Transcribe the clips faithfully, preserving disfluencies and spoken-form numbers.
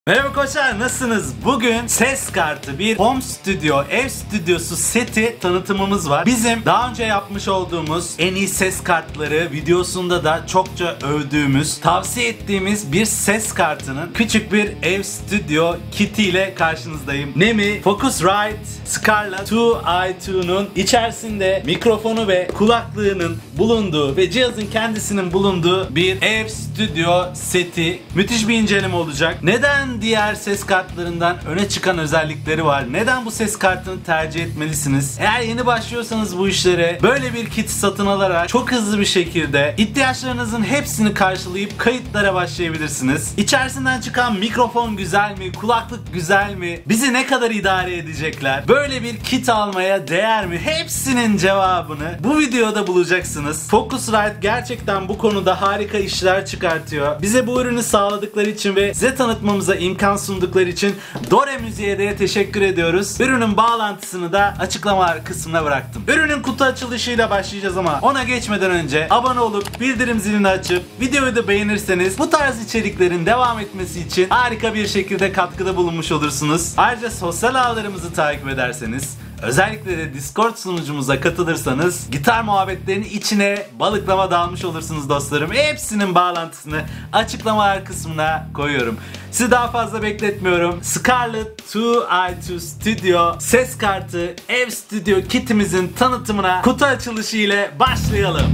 Merhaba koçlar, nasılsınız? Bugün ses kartı bir home studio, ev stüdyosu seti tanıtımımız var. Bizim daha önce yapmış olduğumuz en iyi ses kartları videosunda da çokça övdüğümüz, tavsiye ettiğimiz bir ses kartının küçük bir ev stüdyo kiti ile karşınızdayım. Ne mi? Focusrite Scarlett iki i iki'nun içerisinde mikrofonu ve kulaklığının bulunduğu ve cihazın kendisinin bulunduğu bir ev stüdyo seti. Müthiş bir inceleme olacak. Neden diğer ses kartlarından öne çıkan özellikleri var? Neden bu ses kartını tercih etmelisiniz? Eğer yeni başlıyorsanız bu işlere böyle bir kit satın alarak çok hızlı bir şekilde ihtiyaçlarınızın hepsini karşılayıp kayıtlara başlayabilirsiniz. İçerisinden çıkan mikrofon güzel mi? Kulaklık güzel mi? Bizi ne kadar idare edecekler? Böyle bir kit almaya değer mi? Hepsinin cevabını bu videoda bulacaksınız. Focusrite gerçekten bu konuda harika işler çıkartıyor. Bize bu ürünü sağladıkları için ve size tanıtmamıza imkan sundukları için Dore Müziğe de teşekkür ediyoruz. Ürünün bağlantısını da açıklamalar kısmına bıraktım. Ürünün kutu açılışıyla başlayacağız ama ona geçmeden önce abone olup bildirim zilini açıp videoyu da beğenirseniz bu tarz içeriklerin devam etmesi için harika bir şekilde katkıda bulunmuş olursunuz. Ayrıca sosyal ağlarımızı takip ederseniz, özellikle de Discord sunucumuza katılırsanız gitar muhabbetlerinin içine balıklama dalmış olursunuz dostlarım. Hepsinin bağlantısını açıklamalar kısmına koyuyorum. Sizi daha fazla bekletmiyorum. Scarlett iki i iki Studio ses kartı ev stüdyo kitimizin tanıtımına kutu açılışı ile başlayalım.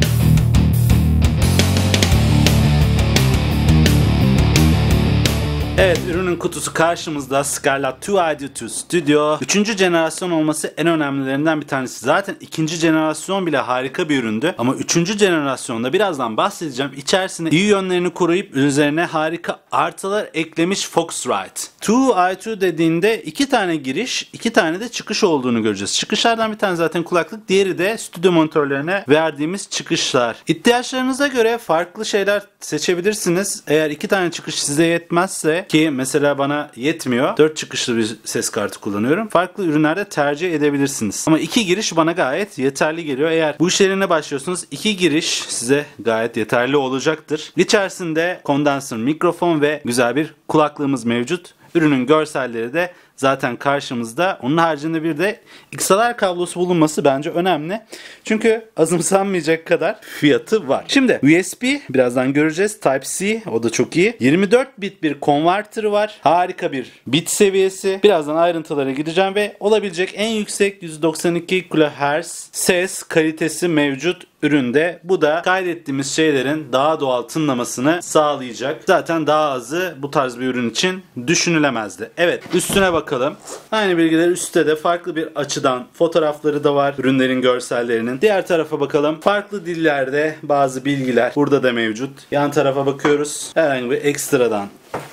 Evet, ürünün kutusu karşımızda. Scarlett iki i iki Studio. Üçüncü jenerasyon olması en önemlilerinden bir tanesi. Zaten ikinci jenerasyon bile harika bir üründü. Ama üçüncü jenerasyonda birazdan bahsedeceğim. İçerisine iyi yönlerini koruyup üzerine harika artılar eklemiş Focusrite. iki i iki dediğinde iki tane giriş, iki tane de çıkış olduğunu göreceğiz. Çıkışlardan bir tane zaten kulaklık, diğeri de stüdyo monitörlerine verdiğimiz çıkışlar. İhtiyaçlarınıza göre farklı şeyler seçebilirsiniz. Eğer iki tane çıkış size yetmezse, ki mesela bana yetmiyor, dört çıkışlı bir ses kartı kullanıyorum, farklı ürünlerde tercih edebilirsiniz. Ama iki giriş bana gayet yeterli geliyor. Eğer bu işlerine başlıyorsunuz, iki giriş size gayet yeterli olacaktır. İçerisinde kondansör mikrofon ve güzel bir kulaklığımız mevcut. Ürünün görselleri de zaten karşımızda. Onun haricinde bir de X L R kablosu bulunması bence önemli. Çünkü azımsanmayacak kadar fiyatı var. Şimdi U S B birazdan göreceğiz. Type-C, o da çok iyi. yirmi dört bit bir konvertör var. Harika bir bit seviyesi. Birazdan ayrıntılara gideceğim ve olabilecek en yüksek yüz doksan iki kilohertz ses kalitesi mevcut üründe. Bu da kaydettiğimiz şeylerin daha doğal tınlamasını sağlayacak. Zaten daha azı bu tarz bir ürün için düşünülemezdi. Evet, üstüne bakalım. Aynı bilgiler üstte de farklı bir açıdan fotoğrafları da var ürünlerin görsellerinin. Diğer tarafa bakalım. Farklı dillerde bazı bilgiler burada da mevcut. Yan tarafa bakıyoruz. Herhangi bir ekstradan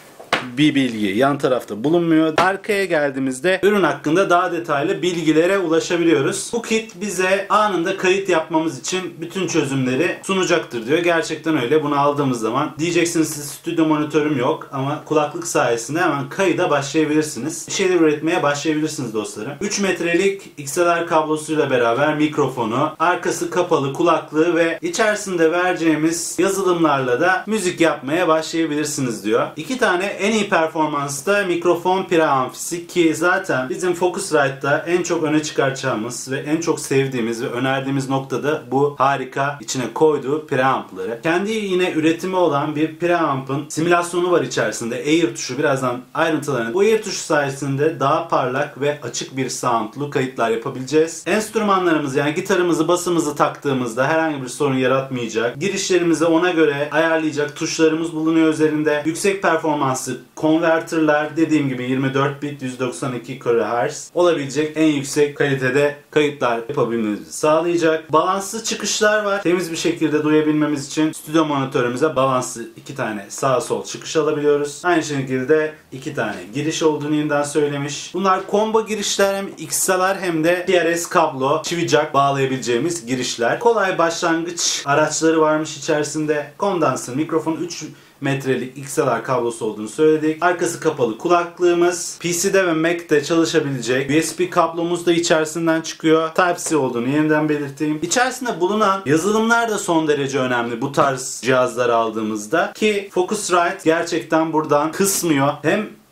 bir bilgi yan tarafta bulunmuyor. Arkaya geldiğimizde ürün hakkında daha detaylı bilgilere ulaşabiliyoruz. Bu kit bize anında kayıt yapmamız için bütün çözümleri sunacaktır diyor. Gerçekten öyle. Bunu aldığımız zaman diyeceksiniz siz stüdyo monitörüm yok ama kulaklık sayesinde hemen kayıda başlayabilirsiniz. Bir şeyler üretmeye başlayabilirsiniz dostlarım. üç metrelik X L R kablosuyla beraber mikrofonu, arkası kapalı kulaklığı ve içerisinde vereceğimiz yazılımlarla da müzik yapmaya başlayabilirsiniz diyor. İki tane en iyi performansta mikrofon preamfisi, ki zaten bizim Focusrite'da en çok öne çıkaracağımız ve en çok sevdiğimiz ve önerdiğimiz noktada bu harika içine koyduğu preampları. Kendi yine üretimi olan bir preamp'ın simülasyonu var içerisinde. Air tuşu, birazdan ayrıntılarını. Bu Air tuşu sayesinde daha parlak ve açık bir soundlu kayıtlar yapabileceğiz. Enstrümanlarımızı, yani gitarımızı, basımızı taktığımızda herhangi bir sorun yaratmayacak. Girişlerimizi ona göre ayarlayacak tuşlarımız bulunuyor üzerinde. Yüksek performanslı konvertörler, dediğim gibi yirmi dört bit yüz doksan iki kilohertz olabilecek en yüksek kalitede kayıtlar yapabilmemizi sağlayacak. Balanslı çıkışlar var. Temiz bir şekilde duyabilmemiz için stüdyo monitörümüze balanslı iki tane sağ sol çıkış alabiliyoruz. Aynı şekilde iki tane giriş olduğunu yeniden söylemiş. Bunlar combo girişler, hem X L R hem de P R S kablo, çivi jack bağlayabileceğimiz girişler. Kolay başlangıç araçları varmış içerisinde. Kondansör mikrofon, üç metrelik X L R kablosu olduğunu söyledik. Arkası kapalı kulaklığımız. P C'de ve Mac'te çalışabilecek U S B kablomuz da içerisinden çıkıyor. Type-C olduğunu yeniden belirteyim. İçerisinde bulunan yazılımlar da son derece önemli bu tarz cihazları aldığımızda. Ki Focusrite gerçekten buradan kısmıyor. Hem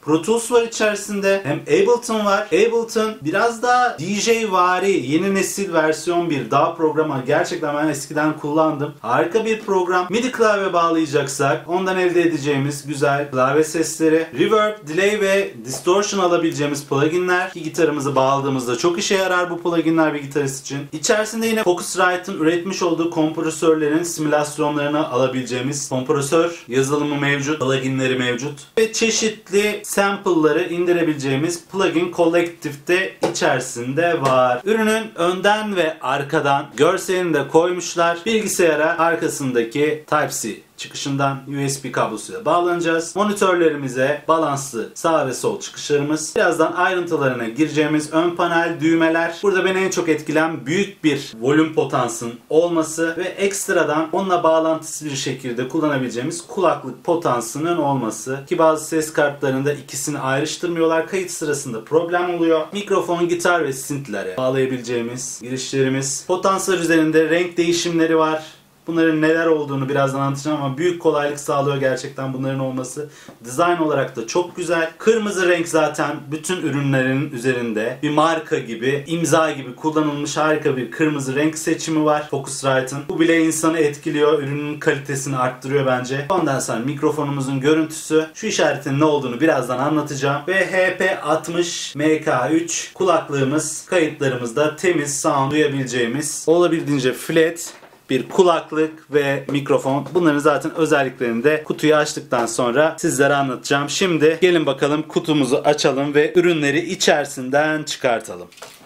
Pro Tools var içerisinde. Hem Ableton var. Ableton biraz daha D J-vari, yeni nesil versiyon bir D A W programı. Gerçekten ben eskiden kullandım. Harika bir program. MIDI klavye bağlayacaksak ondan elde edeceğimiz güzel klavye sesleri, reverb, delay ve distortion alabileceğimiz pluginler ki gitarımızı bağladığımızda çok işe yarar bu pluginler bir gitarist için. İçerisinde yine Focusrite'ın üretmiş olduğu kompresörlerin simülasyonlarını alabileceğimiz kompresör yazılımı mevcut, pluginleri mevcut ve çeşitli sample'ları indirebileceğimiz plugin Collective'de içerisinde var. Ürünün önden ve arkadan görselini de koymuşlar. Bilgisayara arkasındaki Type-C çıkışından U S B kablosuyla bağlanacağız. Monitörlerimize balanslı sağ ve sol çıkışlarımız. Birazdan ayrıntılarına gireceğimiz ön panel düğmeler. Burada beni en çok etkilen büyük bir volüm potansın olması ve ekstradan onunla bağlantısı bir şekilde kullanabileceğimiz kulaklık potansının olması. Ki bazı ses kartlarında ikisini ayrıştırmıyorlar. Kayıt sırasında problem oluyor. Mikrofon, gitar ve synth'lere bağlayabileceğimiz girişlerimiz. Potanslar üzerinde renk değişimleri var. Bunların neler olduğunu birazdan anlatacağım ama büyük kolaylık sağlıyor gerçekten bunların olması. Dizayn olarak da çok güzel. Kırmızı renk zaten bütün ürünlerin üzerinde bir marka gibi, imza gibi kullanılmış harika bir kırmızı renk seçimi var Focusrite'ın. Bu bile insanı etkiliyor. Ürünün kalitesini arttırıyor bence. Ondan sonra mikrofonumuzun görüntüsü. Şu işaretin ne olduğunu birazdan anlatacağım. Ve H P altmış M K üç kulaklığımız kayıtlarımızda temiz sound duyabileceğimiz olabildiğince flat bir kulaklık ve mikrofon. Bunların zaten özelliklerini de kutuyu açtıktan sonra sizlere anlatacağım. Şimdi gelin bakalım kutumuzu açalım ve ürünleri içerisinden çıkartalım.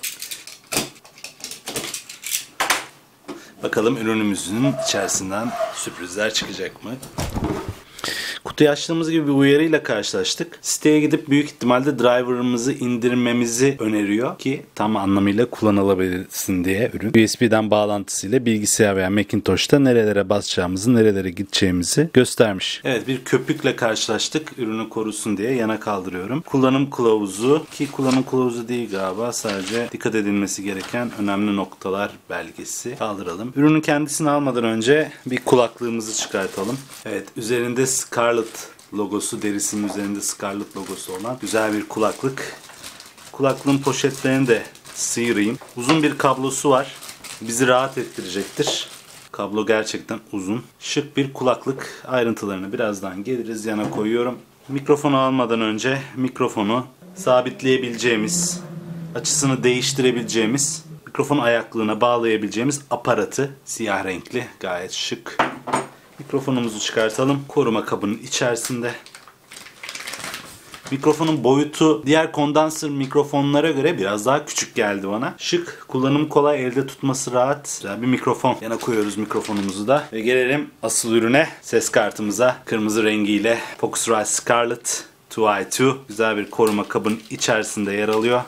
Bakalım ürünümüzün içerisinden sürprizler çıkacak mı? Kutuyu açtığımız gibi bir uyarıyla karşılaştık. Siteye gidip büyük ihtimalle driver'ımızı indirmemizi öneriyor ki tam anlamıyla kullanılabilsin diye ürün. U S B'den bağlantısıyla bilgisayar veya Macintosh'ta nerelere basacağımızı, nerelere gideceğimizi göstermiş. Evet, bir köpükle karşılaştık. Ürünü korusun diye yana kaldırıyorum. Kullanım kılavuzu ki kullanım kılavuzu değil galiba, sadece dikkat edilmesi gereken önemli noktalar belgesi. Kaldıralım. Ürünün kendisini almadan önce bir kulaklığımızı çıkartalım. Evet, üzerinde Scarlett logosu, derisinin üzerinde Scarlett logosu olan güzel bir kulaklık. Kulaklığın poşetlerini de sıyırayım. Uzun bir kablosu var. Bizi rahat ettirecektir. Kablo gerçekten uzun. Şık bir kulaklık. Ayrıntılarını birazdan geliriz. Yana koyuyorum. Mikrofonu almadan önce mikrofonu sabitleyebileceğimiz, açısını değiştirebileceğimiz, mikrofon ayaklığına bağlayabileceğimiz aparatı. Siyah renkli. Gayet şık. Mikrofonumuzu çıkartalım. Koruma kabının içerisinde. Mikrofonun boyutu diğer kondansör mikrofonlara göre biraz daha küçük geldi bana. Şık, kullanım kolay, elde tutması rahat. Güzel bir mikrofon. Yana koyuyoruz mikrofonumuzu da. Ve gelelim asıl ürüne, ses kartımıza. Kırmızı rengiyle Focusrite Scarlett iki i iki. Güzel bir koruma kabının içerisinde yer alıyor.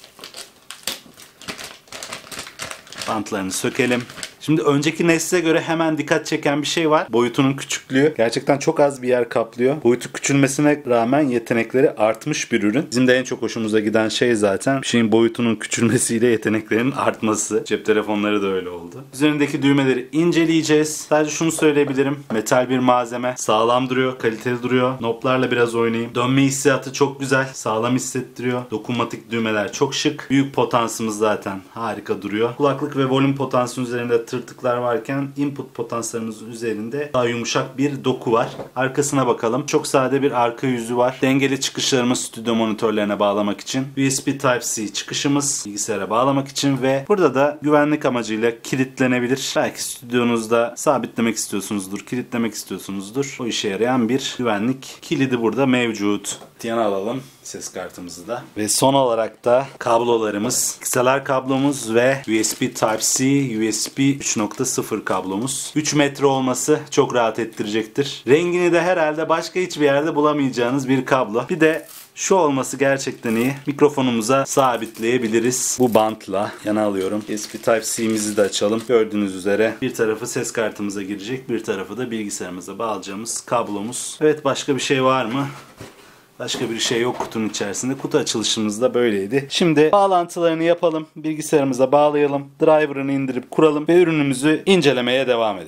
Bantlarını sökelim. Şimdi önceki nesle göre hemen dikkat çeken bir şey var. Boyutunun küçüklüğü. Gerçekten çok az bir yer kaplıyor. Boyutu küçülmesine rağmen yetenekleri artmış bir ürün. Bizim de en çok hoşumuza giden şey zaten bir şeyin boyutunun küçülmesiyle yeteneklerinin artması. Cep telefonları da öyle oldu. Üzerindeki düğmeleri inceleyeceğiz. Sadece şunu söyleyebilirim. Metal bir malzeme. Sağlam duruyor, kaliteli duruyor. Knoplarla biraz oynayayım. Dönme hissiyatı çok güzel. Sağlam hissettiriyor. Dokunmatik düğmeler çok şık. Büyük potansımız zaten harika duruyor. Kulaklık ve volüm potansının üzerinde tırtıklar varken input potanslarımızın üzerinde daha yumuşak bir doku var. Arkasına bakalım. Çok sade bir arka yüzü var. Dengeli çıkışlarımız stüdyo monitörlerine bağlamak için. U S B Type-C çıkışımız bilgisayara bağlamak için ve burada da güvenlik amacıyla kilitlenebilir. Belki stüdyonuzda sabitlemek istiyorsunuzdur, kilitlemek istiyorsunuzdur. O işe yarayan bir güvenlik kilidi burada mevcut. Yana alalım ses kartımızı da. Ve son olarak da kablolarımız. X L R kablomuz ve U S B Type-C, U S B üç nokta sıfır kablomuz. üç metre olması çok rahat ettirecektir. Rengini de herhalde başka hiçbir yerde bulamayacağınız bir kablo. Bir de şu olması gerçekten iyi. Mikrofonumuza sabitleyebiliriz. Bu bantla yana alıyorum. U S B Type-C'mizi de açalım. Gördüğünüz üzere bir tarafı ses kartımıza girecek, bir tarafı da bilgisayarımıza bağlayacağımız kablomuz. Evet, başka bir şey var mı? Başka bir şey yok kutunun içerisinde. Kutu açılışımız da böyleydi. Şimdi bağlantılarını yapalım. Bilgisayarımıza bağlayalım. Driver'ını indirip kuralım ve ürünümüzü incelemeye devam edelim.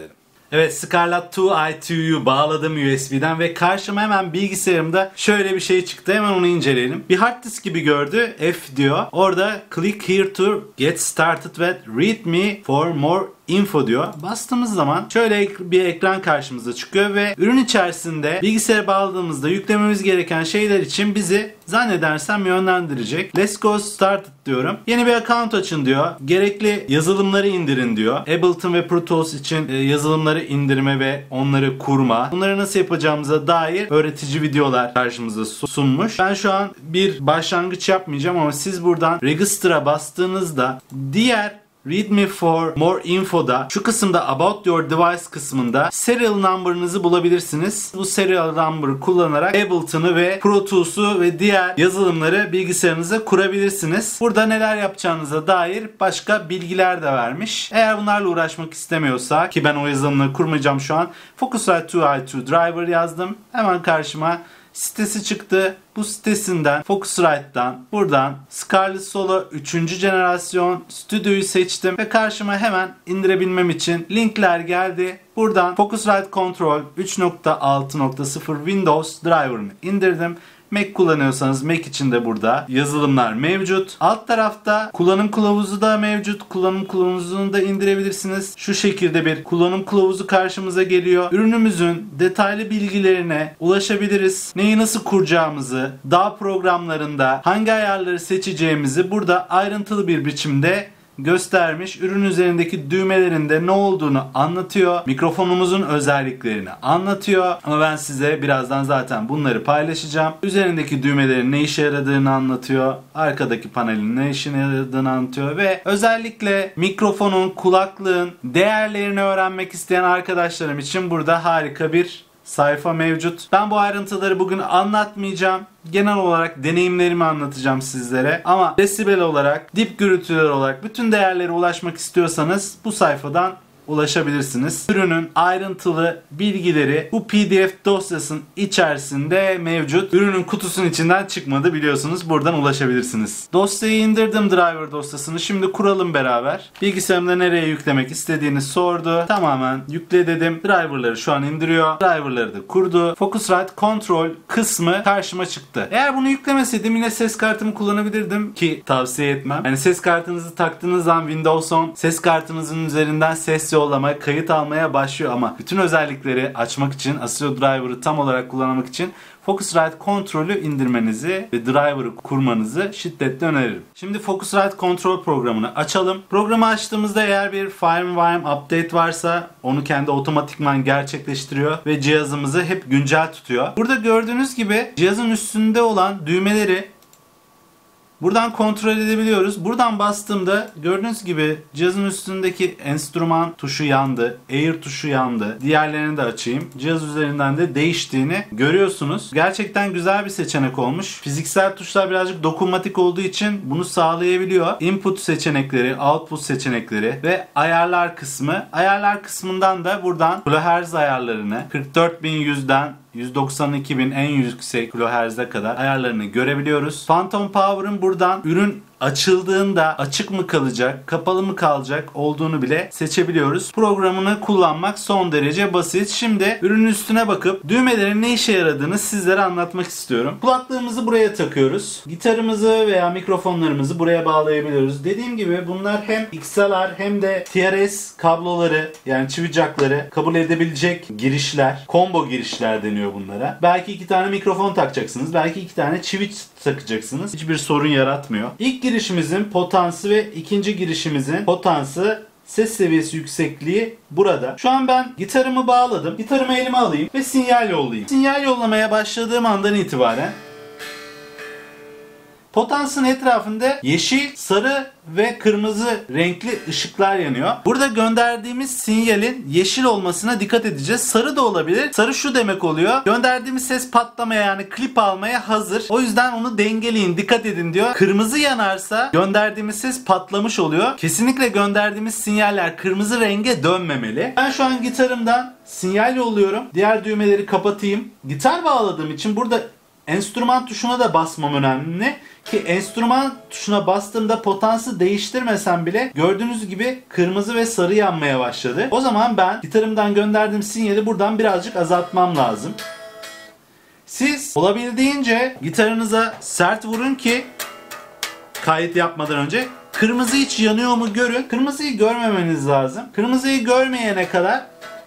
Evet, Scarlett two i two'yu bağladım U S B'den ve karşıma hemen bilgisayarımda şöyle bir şey çıktı. Hemen onu inceleyelim. Bir hard disk gibi gördü. F diyor. Orada click here to get started with readme for more info diyor. Bastığımız zaman şöyle bir ekran karşımıza çıkıyor ve ürün içerisinde bilgisayara bağladığımızda yüklememiz gereken şeyler için bizi zannedersem yönlendirecek. Let's go started diyorum. Yeni bir account açın diyor. Gerekli yazılımları indirin diyor. Ableton ve Pro Tools için yazılımları indirme ve onları kurma. Bunları nasıl yapacağımıza dair öğretici videolar karşımıza sunmuş. Ben şu an bir başlangıç yapmayacağım ama siz buradan Register'a bastığınızda diğer Readme for more info'da şu kısımda About your device kısmında serial number'ınızı bulabilirsiniz. Bu serial number'ı kullanarak Ableton'ı ve Pro Tools'u ve diğer yazılımları bilgisayarınıza kurabilirsiniz. Burada neler yapacağınıza dair başka bilgiler de vermiş. Eğer bunlarla uğraşmak istemiyorsa, ki ben o yazılımları kurmayacağım şu an, Focusrite two i two driver yazdım. Hemen karşıma sitesi çıktı. Bu sitesinden, Focusrite'dan, buradan Scarlett Solo üçüncü jenerasyon stüdyoyu seçtim ve karşıma hemen indirebilmem için linkler geldi. Buradan Focusrite Control üç nokta altı nokta sıfır Windows driver'ını indirdim. Mac kullanıyorsanız Mac için de burada yazılımlar mevcut. Alt tarafta kullanım kılavuzu da mevcut. Kullanım kılavuzunu da indirebilirsiniz. Şu şekilde bir kullanım kılavuzu karşımıza geliyor. Ürünümüzün detaylı bilgilerine ulaşabiliriz. Neyi nasıl kuracağımızı, dağ programlarında hangi ayarları seçeceğimizi burada ayrıntılı bir biçimde göstermiş. Ürün üzerindeki düğmelerinde ne olduğunu anlatıyor. Mikrofonumuzun özelliklerini anlatıyor. Ama ben size birazdan zaten bunları paylaşacağım. Üzerindeki düğmelerin ne işe yaradığını anlatıyor. Arkadaki panelin ne işe yaradığını anlatıyor ve özellikle mikrofonun, kulaklığın değerlerini öğrenmek isteyen arkadaşlarım için burada harika bir sayfa mevcut. Ben bu ayrıntıları bugün anlatmayacağım. Genel olarak deneyimlerimi anlatacağım sizlere. Ama desibel olarak, dip gürültüler olarak bütün değerlere ulaşmak istiyorsanız bu sayfadan ulaşabilirsiniz. Ürünün ayrıntılı bilgileri bu P D F dosyasının içerisinde mevcut. Ürünün kutusunun içinden çıkmadı, biliyorsunuz. Buradan ulaşabilirsiniz. Dosyayı indirdim, driver dosyasını. Şimdi kuralım beraber. Bilgisayarımda nereye yüklemek istediğini sordu. Tamamen yükle dedim. Driverları şu an indiriyor. Driverları da kurdu. Focusrite Control kısmı karşıma çıktı. Eğer bunu yüklemeseydim yine ses kartımı kullanabilirdim ki tavsiye etmem. Yani ses kartınızı taktığınız zaman Windows on ses kartınızın üzerinden ses yollamaya, kayıt almaya başlıyor ama bütün özellikleri açmak için, Asio Driver'ı tam olarak kullanmak için Focusrite Control'ü indirmenizi ve driver'ı kurmanızı şiddetle öneririm. Şimdi Focusrite Control programını açalım. Programı açtığımızda eğer bir firmware update varsa onu kendi otomatikman gerçekleştiriyor ve cihazımızı hep güncel tutuyor. Burada gördüğünüz gibi cihazın üstünde olan düğmeleri buradan kontrol edebiliyoruz. Buradan bastığımda gördüğünüz gibi cihazın üstündeki enstrüman tuşu yandı. Air tuşu yandı. Diğerlerini de açayım. Cihaz üzerinden de değiştiğini görüyorsunuz. Gerçekten güzel bir seçenek olmuş. Fiziksel tuşlar birazcık dokunmatik olduğu için bunu sağlayabiliyor. Input seçenekleri, output seçenekleri ve ayarlar kısmı. Ayarlar kısmından da buradan kilohertz ayarlarını kırk dört bin yüzden yüz doksan iki bin en yüksek kilohertz'e kadar ayarlarını görebiliyoruz. Phantom Power'ın buradan ürün açıldığında açık mı kalacak, kapalı mı kalacak olduğunu bile seçebiliyoruz. Programını kullanmak son derece basit. Şimdi ürünün üstüne bakıp düğmelerin ne işe yaradığını sizlere anlatmak istiyorum. Kulaklığımızı buraya takıyoruz. Gitarımızı veya mikrofonlarımızı buraya bağlayabiliyoruz. Dediğim gibi bunlar hem X L R hem de T R S kabloları, yani çivi jackları kabul edebilecek girişler, combo girişler deniyor bunlara. Belki iki tane mikrofon takacaksınız, belki iki tane çivi takacaksınız. Hiçbir sorun yaratmıyor. İlk girişimizin potansı ve ikinci girişimizin potansı, ses seviyesi yüksekliği burada. Şu an ben gitarımı bağladım. Gitarımı elime alayım ve sinyal yollayayım. Sinyal yollamaya başladığım andan itibaren potansın etrafında yeşil, sarı ve kırmızı renkli ışıklar yanıyor. Burada gönderdiğimiz sinyalin yeşil olmasına dikkat edeceğiz. Sarı da olabilir. Sarı şu demek oluyor: gönderdiğimiz ses patlamaya, yani klip almaya hazır. O yüzden onu dengeleyin, dikkat edin diyor. Kırmızı yanarsa gönderdiğimiz ses patlamış oluyor. Kesinlikle gönderdiğimiz sinyaller kırmızı renge dönmemeli. Ben şu an gitarımdan sinyal yolluyorum. Diğer düğmeleri kapatayım. Gitar bağladığım için burada enstrüman tuşuna da basmam önemli Ki enstrüman tuşuna bastığımda potansı değiştirmesem bile gördüğünüz gibi kırmızı ve sarı yanmaya başladı. O zaman ben gitarımdan gönderdiğim sinyali buradan birazcık azaltmam lazım. Siz olabildiğince gitarınıza sert vurun ki kayıt yapmadan önce kırmızı hiç yanıyor mu görün. Kırmızıyı görmemeniz lazım. Kırmızıyı görmeyene kadar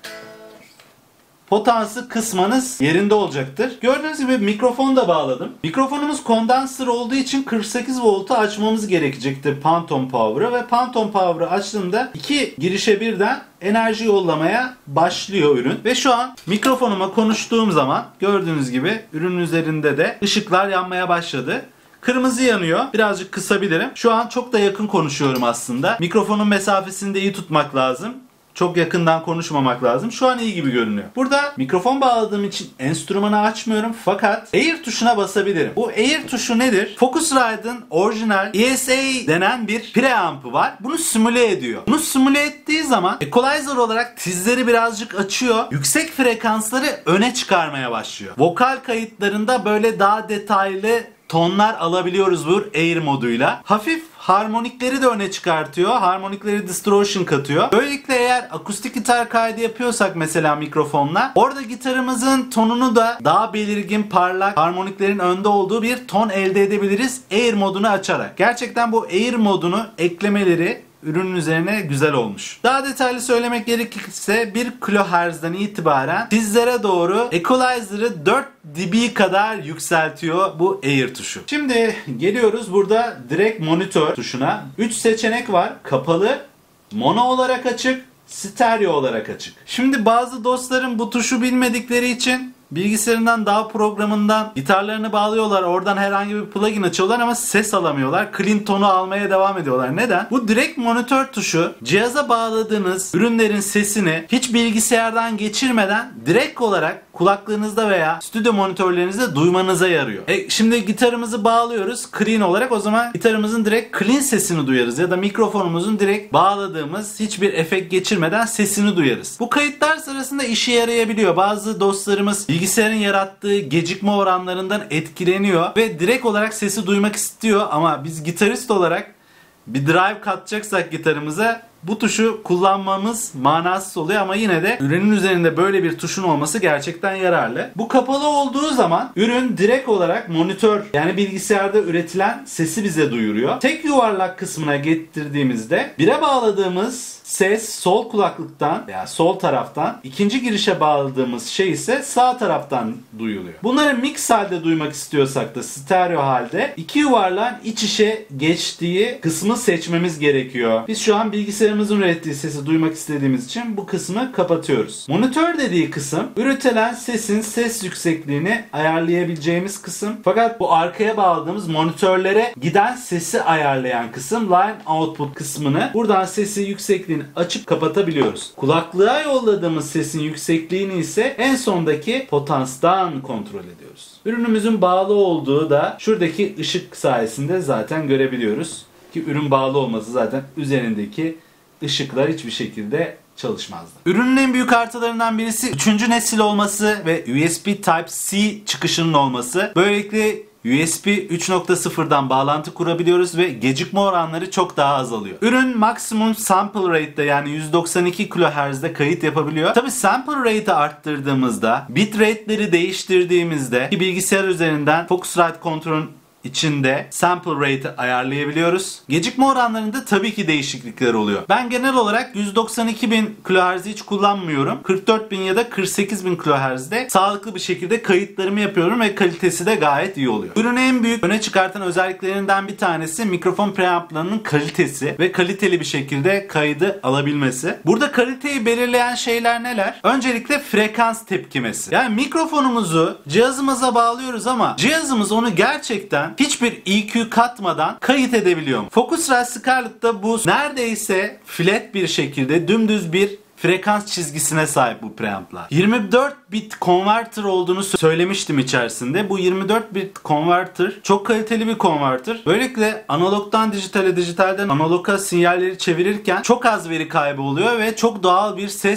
potansı kısmanız yerinde olacaktır. Gördüğünüz gibi mikrofonu da bağladım. Mikrofonumuz kondansör olduğu için kırk sekiz voltu açmamız gerekecektir Phantom Power'ı ve Phantom Power'ı açtığımda iki girişe birden enerji yollamaya başlıyor ürün. Ve şu an mikrofonuma konuştuğum zaman gördüğünüz gibi ürünün üzerinde de ışıklar yanmaya başladı. Kırmızı yanıyor. Birazcık kısabilirim. Şu an çok da yakın konuşuyorum aslında. Mikrofonun mesafesini de iyi tutmak lazım. Çok yakından konuşmamak lazım. Şu an iyi gibi görünüyor. Burada mikrofon bağladığım için enstrümanı açmıyorum fakat Air tuşuna basabilirim. Bu Air tuşu nedir? Focusrite'ın orijinal E S A denen bir preamp'ı var. Bunu simüle ediyor. Bunu simüle ettiği zaman equalizer olarak tizleri birazcık açıyor. Yüksek frekansları öne çıkarmaya başlıyor. Vokal kayıtlarında böyle daha detaylı tonlar alabiliyoruz bu Air moduyla. Hafif harmonikleri de öne çıkartıyor. Harmonikleri distortion katıyor. Böylelikle eğer akustik gitar kaydı yapıyorsak mesela mikrofonla, orada gitarımızın tonunu da daha belirgin, parlak, harmoniklerin önde olduğu bir ton elde edebiliriz Air modunu açarak. Gerçekten bu Air modunu eklemeleri ürünün üzerine güzel olmuş. Daha detaylı söylemek gerekirse bir kilohertz'den itibaren tizlere doğru equalizer'ı dört dB kadar yükseltiyor bu Air tuşu. Şimdi geliyoruz burada direkt monitör tuşuna. üç seçenek var. Kapalı, mono olarak açık, stereo olarak açık. Şimdi bazı dostlarım bu tuşu bilmedikleri için bilgisayarından D A W programından gitarlarını bağlıyorlar. Oradan herhangi bir plugin açıyorlar ama ses alamıyorlar. Clean tonu almaya devam ediyorlar. Neden? Bu direkt monitör tuşu cihaza bağladığınız ürünlerin sesini hiç bilgisayardan geçirmeden direkt olarak kulaklığınızda veya stüdyo monitörlerinizde duymanıza yarıyor. E şimdi gitarımızı bağlıyoruz clean olarak, o zaman gitarımızın direkt clean sesini duyarız ya da mikrofonumuzun direkt bağladığımız hiçbir efekt geçirmeden sesini duyarız. Bu kayıtlar sırasında işe yarayabiliyor. Bazı dostlarımız bilgisayarın yarattığı gecikme oranlarından etkileniyor ve direkt olarak sesi duymak istiyor ama biz gitarist olarak bir drive katacaksak gitarımıza bu tuşu kullanmamız manasız oluyor ama yine de ürünün üzerinde böyle bir tuşun olması gerçekten yararlı. Bu kapalı olduğu zaman ürün direkt olarak monitör, yani bilgisayarda üretilen sesi bize duyuruyor. Tek yuvarlak kısmına getirdiğimizde bire bağladığımız ses sol kulaklıktan veya sol taraftan, ikinci girişe bağladığımız şey ise sağ taraftan duyuluyor. Bunları mix halde duymak istiyorsak da stereo halde iki yuvarlağın iç içe geçtiği kısmı seçmemiz gerekiyor. Biz şu an bilgisayarımızın ürettiği sesi duymak istediğimiz için bu kısmı kapatıyoruz. Monitör dediği kısım üretilen sesin ses yüksekliğini ayarlayabileceğimiz kısım. Fakat bu arkaya bağladığımız monitörlere giden sesi ayarlayan kısım, line output kısmını, buradan sesi yüksekliğini açıp kapatabiliyoruz. Kulaklığa yolladığımız sesin yüksekliğini ise en sondaki potanstan kontrol ediyoruz. Ürünümüzün bağlı olduğu da şuradaki ışık sayesinde zaten görebiliyoruz. Ki ürün bağlı olması zaten üzerindeki ışıklar hiçbir şekilde çalışmazdı. Ürünün en büyük artılarından birisi üçüncü nesil olması ve U S B Type-C çıkışının olması. Böylelikle U S B üç nokta sıfırdan bağlantı kurabiliyoruz ve gecikme oranları çok daha azalıyor. Ürün maksimum sample rate'de, yani yüz doksan iki kilohertz'de kayıt yapabiliyor. Tabi sample rate'i arttırdığımızda, bit rate'leri değiştirdiğimizde ki bilgisayar üzerinden Focusrite kontrolün içinde sample rate'i ayarlayabiliyoruz. Gecikme oranlarında tabii ki değişiklikler oluyor. Ben genel olarak yüz doksan iki bin kilohertz'i hiç kullanmıyorum. kırk dört bin ya da kırk sekiz bin kilohertz'de sağlıklı bir şekilde kayıtlarımı yapıyorum ve kalitesi de gayet iyi oluyor. Ürünü en büyük öne çıkartan özelliklerinden bir tanesi mikrofon preamplarının kalitesi ve kaliteli bir şekilde kaydı alabilmesi. Burada kaliteyi belirleyen şeyler neler? Öncelikle frekans tepkimesi. Yani mikrofonumuzu cihazımıza bağlıyoruz ama cihazımız onu gerçekten hiçbir E Q katmadan kayıt edebiliyor. Focusrite Scarlett'ta bu neredeyse flat bir şekilde dümdüz bir frekans çizgisine sahip bu preamplar. yirmi dört bit converter olduğunu söylemiştim içerisinde. Bu yirmi dört bit converter çok kaliteli bir converter. Böylelikle analogdan dijitale, dijitalden analoga sinyalleri çevirirken çok az veri kaybı oluyor ve çok doğal bir ses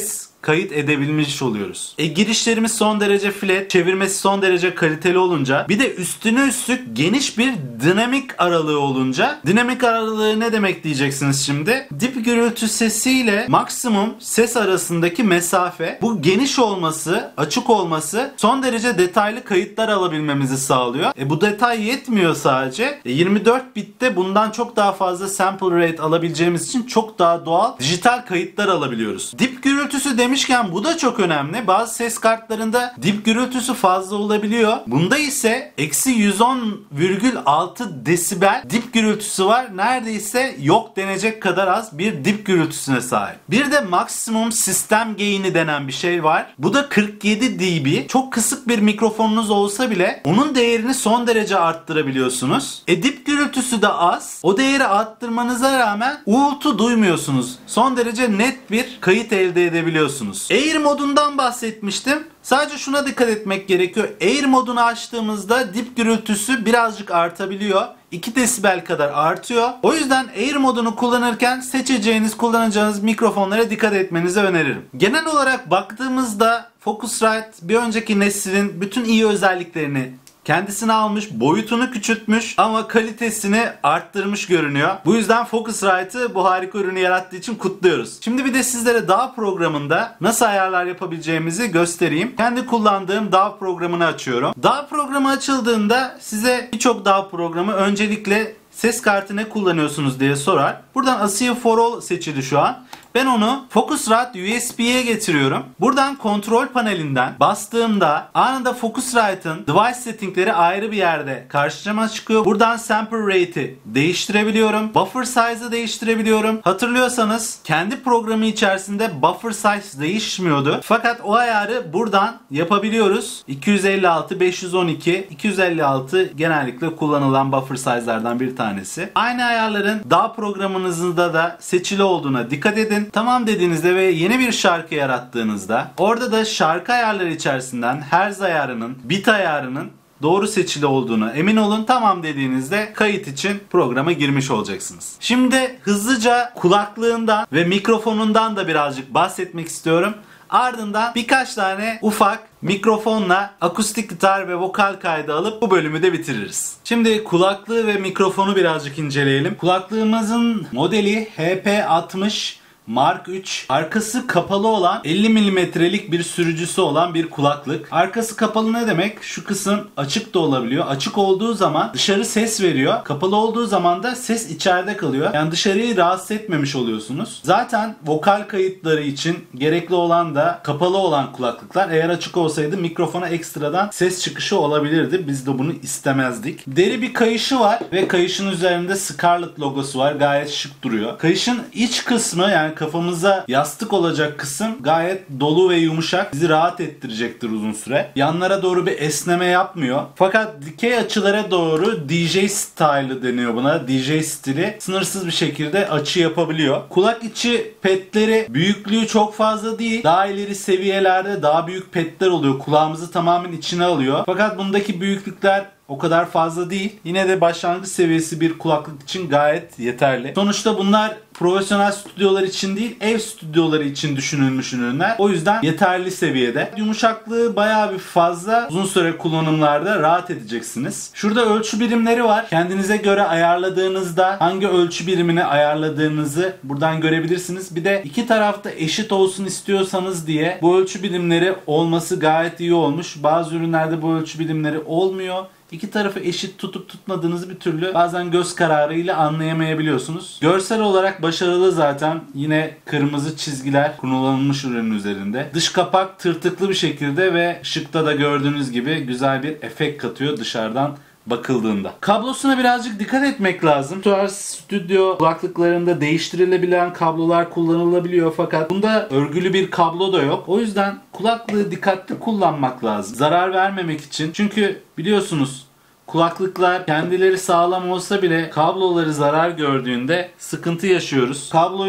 kayıt edebilmiş oluyoruz. E girişlerimiz son derece flat, çevirmesi son derece kaliteli olunca, bir de üstüne üstlük geniş bir dinamik aralığı olunca, dinamik aralığı ne demek diyeceksiniz şimdi? Dip gürültü sesiyle maksimum ses arasındaki mesafe, bu geniş olması, açık olması son derece detaylı kayıtlar alabilmemizi sağlıyor. E bu detay yetmiyor sadece. E yirmi dört bitte bundan çok daha fazla sample rate alabileceğimiz için çok daha doğal dijital kayıtlar alabiliyoruz. Dip gürültüsü demişken bu da çok önemli. Bazı ses kartlarında dip gürültüsü fazla olabiliyor. Bunda ise eksi yüz on virgül altı desibel dip gürültüsü var. Neredeyse yok denecek kadar az bir dip gürültüsüne sahip. Bir de maksimum sistem gain'i denen bir şey var. Bu da kırk yedi dB. Çok kısık bir mikrofonunuz olsa bile onun değerini son derece arttırabiliyorsunuz. E dip gürültüsü de az. O değeri arttırmanıza rağmen uğultu duymuyorsunuz. Son derece net bir kayıt elde edebiliyorsunuz. Air modundan bahsetmiştim. Sadece şuna dikkat etmek gerekiyor. Air modunu açtığımızda dip gürültüsü birazcık artabiliyor. iki desibel kadar artıyor. O yüzden Air modunu kullanırken seçeceğiniz, kullanacağınız mikrofonlara dikkat etmenizi öneririm. Genel olarak baktığımızda Focusrite bir önceki neslin bütün iyi özelliklerini kendisine almış, boyutunu küçültmüş ama kalitesini arttırmış görünüyor. Bu yüzden Focusrite'ı bu harika ürünü yarattığı için kutluyoruz. Şimdi bir de sizlere D A W programında nasıl ayarlar yapabileceğimizi göstereyim. Kendi kullandığım D A W programını açıyorum. D A W programı açıldığında size birçok D A W programı öncelikle ses kartı ne kullanıyorsunuz diye sorar. Buradan Asia for All seçili şu an. Ben onu Focusrite U S B'ye getiriyorum. Buradan kontrol panelinden bastığımda anında Focusrite'ın device settingleri ayrı bir yerde karşıma çıkıyor. Buradan sample rate'i değiştirebiliyorum. Buffer size'ı değiştirebiliyorum. Hatırlıyorsanız kendi programı içerisinde buffer size değişmiyordu. Fakat o ayarı buradan yapabiliyoruz. iki yüz elli altı, beş yüz on iki, iki yüz elli altı genellikle kullanılan buffer size'lardan bir tanesi. Aynı ayarların D A W programınızda da seçili olduğuna dikkat edin. Tamam dediğinizde ve yeni bir şarkı yarattığınızda orada da şarkı ayarları içerisinden hertz ayarının, bit ayarının doğru seçili olduğuna emin olun. Tamam dediğinizde kayıt için programa girmiş olacaksınız. Şimdi hızlıca kulaklığından ve mikrofonundan da birazcık bahsetmek istiyorum. Ardından birkaç tane ufak mikrofonla akustik gitar ve vokal kaydı alıp bu bölümü de bitiririz. Şimdi kulaklığı ve mikrofonu birazcık inceleyelim. Kulaklığımızın modeli H P altmış Mark üç. Arkası kapalı olan elli milimetrelik bir sürücüsü olan bir kulaklık. Arkası kapalı ne demek? Şu kısım açık da olabiliyor. Açık olduğu zaman dışarı ses veriyor. Kapalı olduğu zaman da ses içeride kalıyor. Yani dışarıyı rahatsız etmemiş oluyorsunuz. Zaten vokal kayıtları için gerekli olan da kapalı olan kulaklıklar. Eğer açık olsaydı mikrofona ekstradan ses çıkışı olabilirdi. Biz de bunu istemezdik. Deri bir kayışı var ve kayışın üzerinde Scarlett logosu var. Gayet şık duruyor. Kayışın iç kısmı, yani kafamıza yastık olacak kısım gayet dolu ve yumuşak. Bizi rahat ettirecektir uzun süre. Yanlara doğru bir esneme yapmıyor. Fakat dikey açılara doğru D J style'ı deniyor buna. D J stili sınırsız bir şekilde açı yapabiliyor. Kulak içi petleri büyüklüğü çok fazla değil. Daha ileri seviyelerde daha büyük petler oluyor. Kulağımızı tamamen içine alıyor. Fakat bundaki büyüklükler o kadar fazla değil. Yine de başlangıç seviyesi bir kulaklık için gayet yeterli. Sonuçta bunlar profesyonel stüdyolar için değil, ev stüdyoları için düşünülmüş ürünler. O yüzden yeterli seviyede. Yumuşaklığı bayağı bir fazla. Uzun süre kullanımlarda rahat edeceksiniz. Şurada ölçü birimleri var. Kendinize göre ayarladığınızda hangi ölçü birimini ayarladığınızı buradan görebilirsiniz. Bir de iki tarafta eşit olsun istiyorsanız diye bu ölçü birimleri olması gayet iyi olmuş. Bazı ürünlerde bu ölçü birimleri olmuyor. İki tarafı eşit tutup tutmadığınızı bir türlü bazen göz kararıyla anlayamayabiliyorsunuz. Görsel olarak başarılı zaten. Yine kırmızı çizgiler kullanılmış ürünün üzerinde. Dış kapak tırtıklı bir şekilde ve ışıkta da gördüğünüz gibi güzel bir efekt katıyor dışarıdan bakıldığında. Kablosuna birazcık dikkat etmek lazım. Bu tarz stüdyo kulaklıklarında değiştirilebilen kablolar kullanılabiliyor fakat bunda örgülü bir kablo da yok. O yüzden kulaklığı dikkatli kullanmak lazım. Zarar vermemek için. Çünkü biliyorsunuz kulaklıklar kendileri sağlam olsa bile kabloları zarar gördüğünde sıkıntı yaşıyoruz. Kabloyu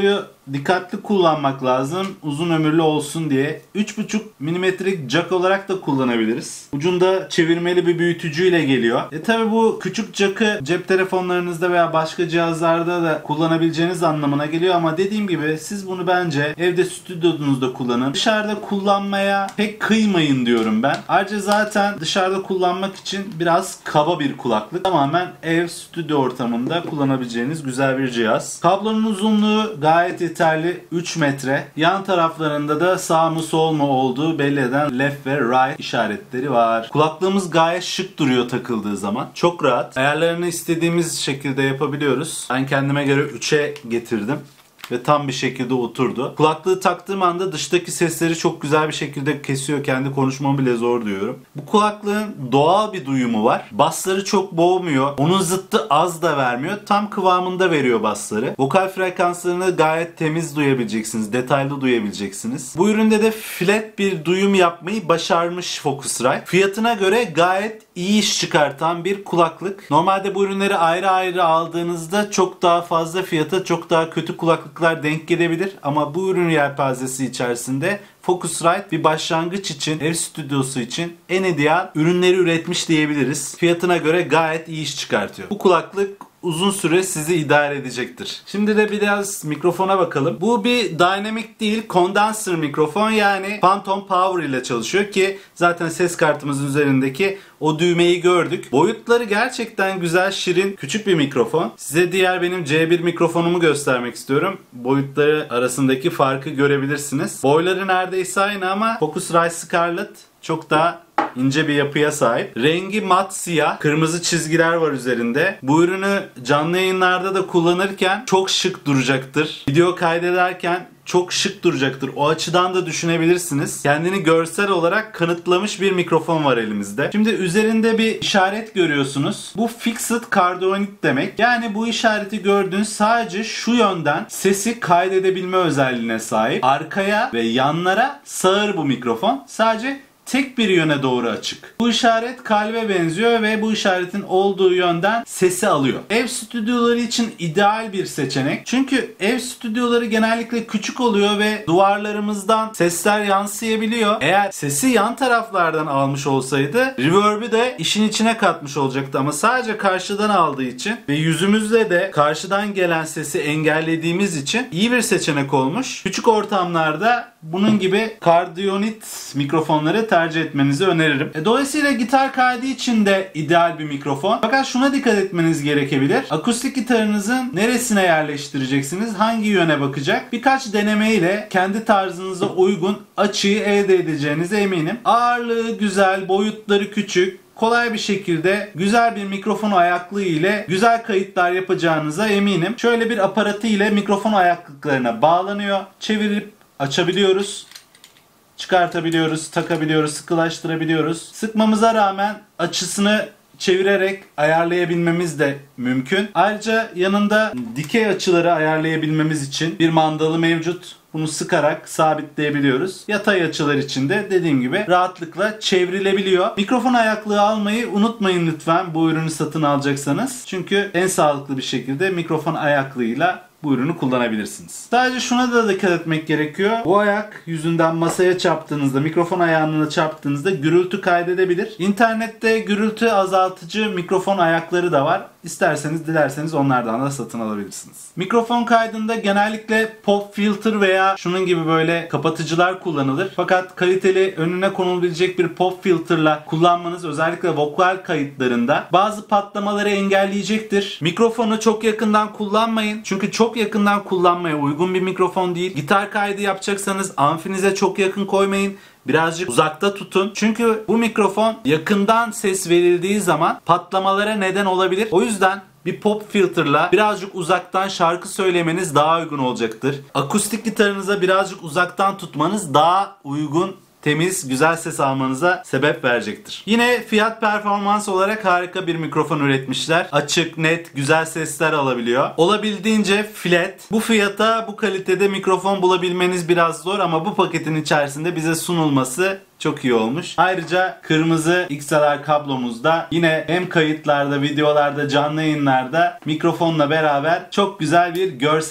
dikkatli kullanmak lazım. Uzun ömürlü olsun diye. üç buçuk milimetrelik jack olarak da kullanabiliriz. Ucunda çevirmeli bir büyütücüyle geliyor. E tabi bu küçük jack'ı cep telefonlarınızda veya başka cihazlarda da kullanabileceğiniz anlamına geliyor ama dediğim gibi siz bunu bence evde, stüdyonuzda kullanın. Dışarıda kullanmaya pek kıymayın diyorum ben. Ayrıca zaten dışarıda kullanmak için biraz kaba bir kulaklık. Tamamen ev, stüdyo ortamında kullanabileceğiniz güzel bir cihaz. Kablonun uzunluğu gayet yeterli. üç metre. Yan taraflarında da sağ mı sol mu olduğu belli eden left ve right işaretleri var. Kulaklığımız gayet şık duruyor takıldığı zaman. Çok rahat. Ayarlarını istediğimiz şekilde yapabiliyoruz. Ben kendime göre üçe getirdim ve tam bir şekilde oturdu. Kulaklığı taktığım anda dıştaki sesleri çok güzel bir şekilde kesiyor. Kendi konuşmamı bile zor duyuyorum. Bu kulaklığın doğal bir duyumu var. Bassları çok boğmuyor. Onun zıttı az da vermiyor. Tam kıvamında veriyor bassları. Vokal frekanslarını gayet temiz duyabileceksiniz. Detaylı duyabileceksiniz. Bu üründe de flat bir duyum yapmayı başarmış Focusrite. Fiyatına göre gayet iyi iş çıkartan bir kulaklık. Normalde bu ürünleri ayrı ayrı aldığınızda çok daha fazla fiyata çok daha kötü kulaklıklar denk gelebilir. Ama bu ürün yelpazesi içerisinde Focusrite bir başlangıç için, ev stüdyosu için en ideal ürünleri üretmiş diyebiliriz. Fiyatına göre gayet iyi iş çıkartıyor. Bu kulaklık uzun süre sizi idare edecektir. Şimdi de biraz mikrofona bakalım. Bu bir dynamic değil, condenser mikrofon, yani phantom power ile çalışıyor ki zaten ses kartımızın üzerindeki o düğmeyi gördük. Boyutları gerçekten güzel, şirin, küçük bir mikrofon. Size diğer benim C bir mikrofonumu göstermek istiyorum. Boyutları arasındaki farkı görebilirsiniz. Boyları neredeyse aynı ama Focusrite Scarlett çok daha ince bir yapıya sahip. Rengi mat siyah. Kırmızı çizgiler var üzerinde. Bu ürünü canlı yayınlarda da kullanırken çok şık duracaktır. Video kaydederken çok şık duracaktır. O açıdan da düşünebilirsiniz. Kendini görsel olarak kanıtlamış bir mikrofon var elimizde. Şimdi üzerinde bir işaret görüyorsunuz. Bu Fixed Cardioid demek. Yani bu işareti gördüğünüz sadece şu yönden sesi kaydedebilme özelliğine sahip. Arkaya ve yanlara sağır bu mikrofon. Sadece tek bir yöne doğru açık. Bu işaret kalbe benziyor ve bu işaretin olduğu yönden sesi alıyor. Ev stüdyoları için ideal bir seçenek. Çünkü ev stüdyoları genellikle küçük oluyor ve duvarlarımızdan sesler yansıyabiliyor. Eğer sesi yan taraflardan almış olsaydı reverb'ü de işin içine katmış olacaktı ama sadece karşıdan aldığı için ve yüzümüzle de karşıdan gelen sesi engellediğimiz için iyi bir seçenek olmuş. Küçük ortamlarda bunun gibi Cardioid mikrofonları tercih etmenizi öneririm. E, dolayısıyla gitar kaydı için de ideal bir mikrofon. Fakat şuna dikkat etmeniz gerekebilir. Akustik gitarınızın neresine yerleştireceksiniz? Hangi yöne bakacak? Birkaç deneme ile kendi tarzınıza uygun açıyı elde edeceğinize eminim. Ağırlığı güzel, boyutları küçük, kolay bir şekilde güzel bir mikrofon ayaklığı ile güzel kayıtlar yapacağınıza eminim. Şöyle bir aparatı ile mikrofon ayaklıklarına bağlanıyor. Çevirip açabiliyoruz. Çıkartabiliyoruz, takabiliyoruz, sıkılaştırabiliyoruz. Sıkmamıza rağmen açısını çevirerek ayarlayabilmemiz de mümkün. Ayrıca yanında dikey açıları ayarlayabilmemiz için bir mandalı mevcut. Bunu sıkarak sabitleyebiliyoruz. Yatay açılar için de dediğim gibi rahatlıkla çevrilebiliyor. Mikrofon ayaklığı almayı unutmayın lütfen bu ürünü satın alacaksanız. Çünkü en sağlıklı bir şekilde mikrofon ayaklığıyla bu ürünü kullanabilirsiniz. Sadece şuna da dikkat etmek gerekiyor. Bu ayak yüzünden masaya çarptığınızda, mikrofon ayağına çarptığınızda gürültü kaydedebilir. İnternette gürültü azaltıcı mikrofon ayakları da var. İsterseniz, dilerseniz onlardan da satın alabilirsiniz. Mikrofon kaydında genellikle pop filter veya şunun gibi böyle kapatıcılar kullanılır. Fakat kaliteli, önüne konulabilecek bir pop filterla kullanmanız özellikle vokal kayıtlarında bazı patlamaları engelleyecektir. Mikrofonu çok yakından kullanmayın. Çünkü çok yakından kullanmaya uygun bir mikrofon değil. Gitar kaydı yapacaksanız amfinize çok yakın koymayın. Birazcık uzakta tutun. Çünkü bu mikrofon yakından ses verildiği zaman patlamalara neden olabilir. O yüzden bir pop filterla birazcık uzaktan şarkı söylemeniz daha uygun olacaktır. Akustik gitarınıza birazcık uzaktan tutmanız daha uygun, temiz, güzel ses almanıza sebep verecektir. Yine fiyat performans olarak harika bir mikrofon üretmişler. Açık, net, güzel sesler alabiliyor. Olabildiğince flat. Bu fiyata, bu kalitede mikrofon bulabilmeniz biraz zor ama bu paketin içerisinde bize sunulması çok iyi olmuş. Ayrıca kırmızı X L R kablomuzda yine hem kayıtlarda, videolarda, canlı yayınlarda mikrofonla beraber çok güzel bir görsel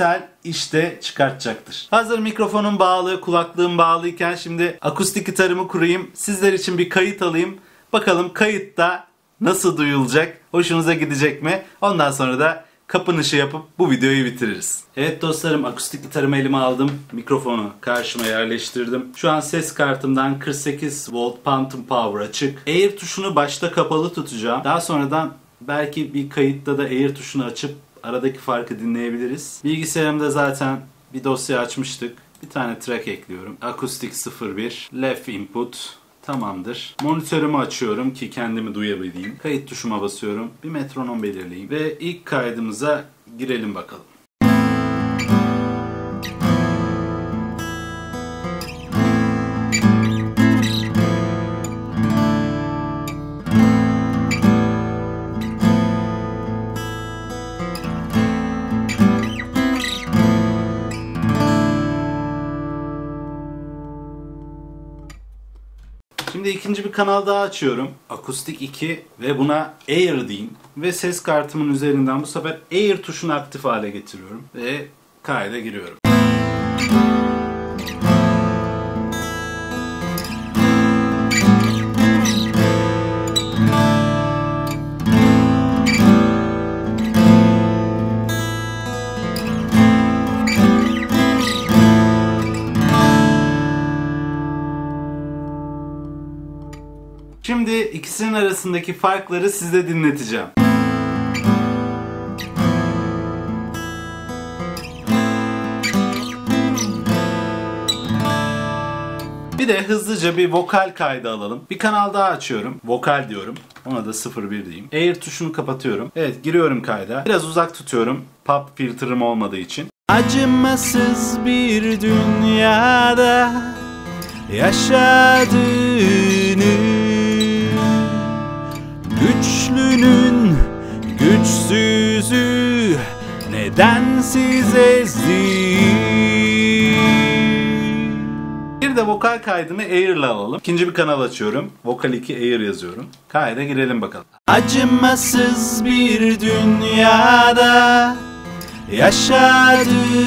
işte çıkartacaktır. Hazır mikrofonum bağlı, kulaklığım bağlıyken şimdi akustik gitarımı kurayım. Sizler için bir kayıt alayım. Bakalım kayıtta nasıl duyulacak? Hoşunuza gidecek mi? Ondan sonra da kapanışı yapıp bu videoyu bitiririz. Evet dostlarım, akustik gitarımı elime aldım. Mikrofonu karşıma yerleştirdim. Şu an ses kartımdan kırk sekiz volt Phantom Power açık. Air tuşunu başta kapalı tutacağım. Daha sonradan belki bir kayıtta da Air tuşunu açıp aradaki farkı dinleyebiliriz. Bilgisayarımda zaten bir dosya açmıştık. Bir tane track ekliyorum. Akustik sıfır bir, left input. Tamamdır. Monitörümü açıyorum ki kendimi duyabileyim. Kayıt tuşuma basıyorum. Bir metronom belirleyeyim. Ve ilk kaydımıza girelim bakalım. Şimdi ikinci bir kanal daha açıyorum. Akustik iki ve buna Air diyeyim. Ve ses kartımın üzerinden bu sefer Air tuşunu aktif hale getiriyorum. Ve kayda giriyorum. Şimdi ikisinin arasındaki farkları size dinleteceğim. Bir de hızlıca bir vokal kaydı alalım. Bir kanal daha açıyorum. Vokal diyorum. Ona da sıfır bir diyeyim. Air tuşunu kapatıyorum. Evet, giriyorum kayda. Biraz uzak tutuyorum. Pop filtre'ım olmadığı için. Acımasız bir dünyada yaşadığını, güçlünün güçsüzü nedensiz ezdi. Bir de vokal kaydını Air'la alalım. İkinci bir kanal açıyorum. Vokal iki Air yazıyorum. Kayda girelim bakalım. Acımasız bir dünyada yaşadığını,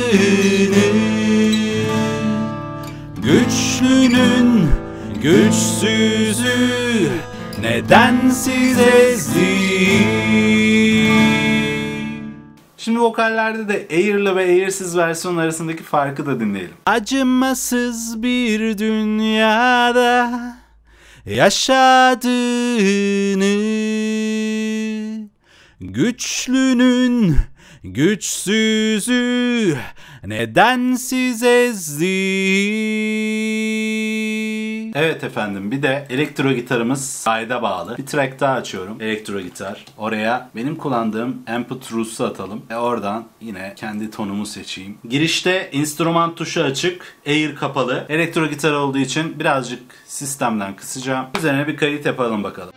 güçlünün güçsüzü nedensiz ezdi. Şimdi vokallerde de Air'lı ve Air'siz versiyon arasındaki farkı da dinleyelim. Acımasız bir dünyada yaşadığını, güçlünün güçsüzü nedensiz ezdi. Evet efendim, bir de elektro gitarımız kayda bağlı. Bir track daha açıyorum. Elektro gitar. Oraya benim kullandığım Input Roots'u atalım. E oradan yine kendi tonumu seçeyim. Girişte enstrüman tuşu açık. Air kapalı. Elektro gitar olduğu için birazcık sistemden kısacağım. Üzerine bir kayıt yapalım bakalım.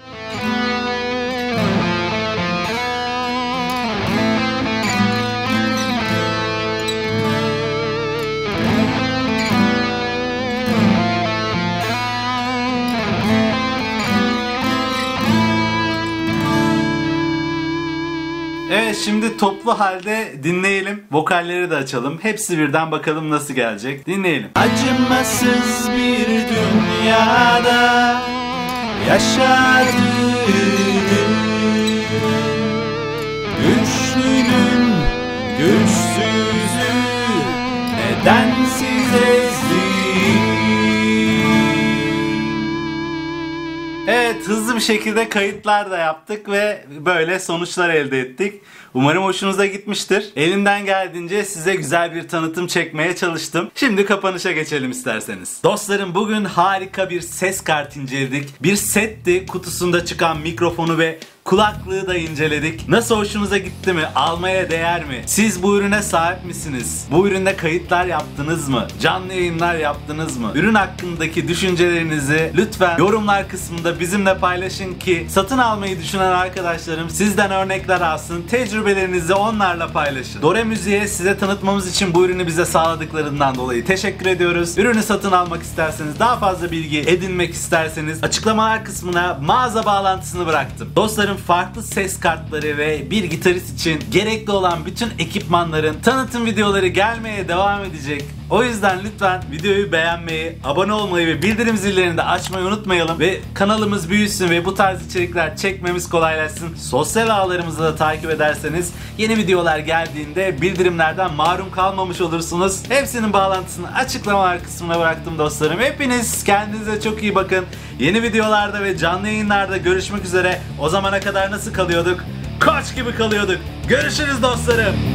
Evet, şimdi toplu halde dinleyelim. Vokalleri de açalım. Hepsi birden bakalım nasıl gelecek. Dinleyelim. Acımasız bir dünyada yaşadığını, güçlünün güçsüzü nedensiz ezdi. Evet, hızlı bir şekilde kayıtlar da yaptık ve böyle sonuçlar elde ettik. Umarım hoşunuza gitmiştir. Elimden geldiğince size güzel bir tanıtım çekmeye çalıştım. Şimdi kapanışa geçelim isterseniz. Dostlarım, bugün harika bir ses kartı inceledik. Bir setti, kutusunda çıkan mikrofonu ve kulaklığı da inceledik. Nasıl, hoşunuza gitti mi? Almaya değer mi? Siz bu ürüne sahip misiniz? Bu üründe kayıtlar yaptınız mı? Canlı yayınlar yaptınız mı? Ürün hakkındaki düşüncelerinizi lütfen yorumlar kısmında bizimle paylaşın ki satın almayı düşünen arkadaşlarım sizden örnekler alsın. Tecrübelerinizi onlarla paylaşın. Dore Müziğe size tanıtmamız için bu ürünü bize sağladıklarından dolayı teşekkür ediyoruz. Ürünü satın almak isterseniz, daha fazla bilgi edinmek isterseniz açıklamalar kısmına mağaza bağlantısını bıraktım. Dostlarım, farklı ses kartları ve bir gitarist için gerekli olan bütün ekipmanların tanıtım videoları gelmeye devam edecek. O yüzden lütfen videoyu beğenmeyi, abone olmayı ve bildirim zillerini de açmayı unutmayalım. Ve kanalımız büyüsün ve bu tarz içerikler çekmemiz kolaylaşsın. Sosyal ağlarımızı da takip ederseniz yeni videolar geldiğinde bildirimlerden mahrum kalmamış olursunuz. Hepsinin bağlantısını açıklamalar kısmına bıraktım dostlarım. Hepiniz kendinize çok iyi bakın. Yeni videolarda ve canlı yayınlarda görüşmek üzere. O zamana kadar nasıl kalıyorduk? Koç gibi kalıyorduk. Görüşürüz dostlarım.